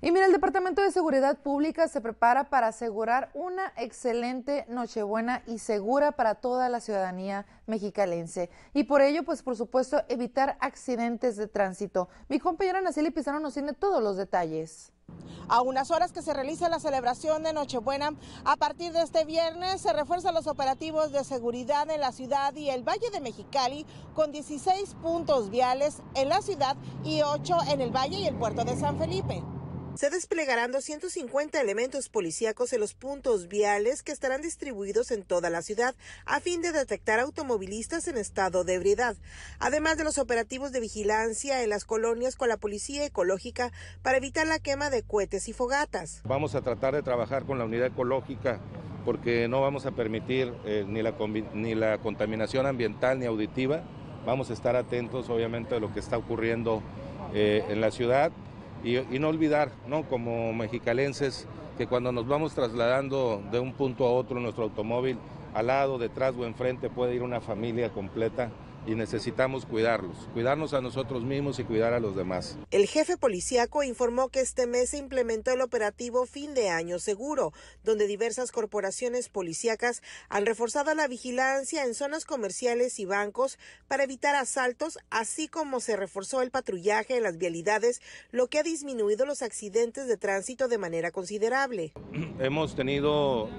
Y mira, el Departamento de Seguridad Pública se prepara para asegurar una excelente Nochebuena y segura para toda la ciudadanía mexicalense. Y por ello, pues por supuesto, evitar accidentes de tránsito. Mi compañera Naceli Pizarro nos tiene todos los detalles. A unas horas que se realiza la celebración de Nochebuena, a partir de este viernes se refuerzan los operativos de seguridad en la ciudad y el Valle de Mexicali, con 16 puntos viales en la ciudad y 8 en el Valle y el puerto de San Felipe. Se desplegarán 250 elementos policíacos en los puntos viales que estarán distribuidos en toda la ciudad a fin de detectar automovilistas en estado de ebriedad, además de los operativos de vigilancia en las colonias con la policía ecológica para evitar la quema de cohetes y fogatas. Vamos a tratar de trabajar con la unidad ecológica porque no vamos a permitir ni la contaminación ambiental ni auditiva. Vamos a estar atentos obviamente a lo que está ocurriendo en la ciudad. Y no olvidar, ¿no?, como mexicalenses, que cuando nos vamos trasladando de un punto a otro en nuestro automóvil, al lado, detrás o enfrente puede ir una familia completa y necesitamos cuidarnos a nosotros mismos y cuidar a los demás. El jefe policíaco informó que este mes se implementó el operativo Fin de Año Seguro, donde diversas corporaciones policíacas han reforzado la vigilancia en zonas comerciales y bancos para evitar asaltos, así como se reforzó el patrullaje en las vialidades, lo que ha disminuido los accidentes de tránsito de manera considerable. Hemos tenido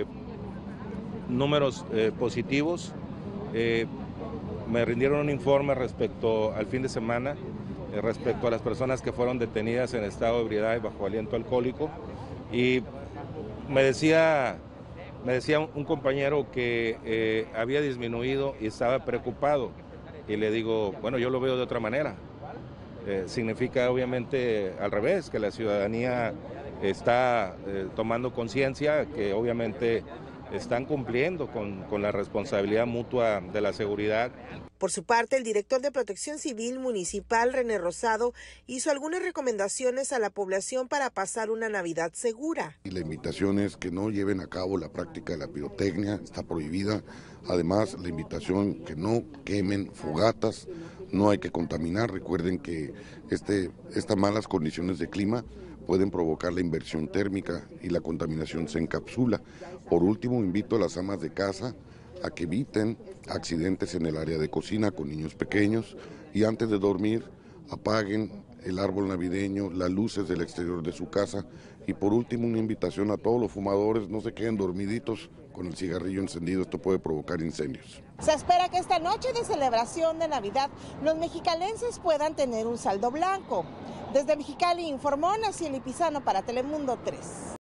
números positivos. Me rindieron un informe respecto al fin de semana, respecto a las personas que fueron detenidas en estado de ebriedad y bajo aliento alcohólico. Y me decía un compañero que había disminuido y estaba preocupado. Y le digo, bueno, yo lo veo de otra manera. Significa obviamente al revés, que la ciudadanía está tomando conciencia, que obviamente están cumpliendo con la responsabilidad mutua de la seguridad. Por su parte, el director de Protección Civil Municipal, René Rosado, hizo algunas recomendaciones a la población para pasar una Navidad segura. Y la invitación es que no lleven a cabo la práctica de la pirotecnia, está prohibida. Además, la invitación que no quemen fogatas, no hay que contaminar. Recuerden que estas malas condiciones de clima pueden provocar la inversión térmica y la contaminación se encapsula. Por último, invito a las amas de casa a que eviten accidentes en el área de cocina con niños pequeños y antes de dormir apaguen el árbol navideño, las luces del exterior de su casa y por último una invitación a todos los fumadores, no se queden dormiditos con el cigarrillo encendido, esto puede provocar incendios. Se espera que esta noche de celebración de Navidad los mexicalenses puedan tener un saldo blanco. Desde Mexicali informó Naceli Pizarro para Telemundo 3.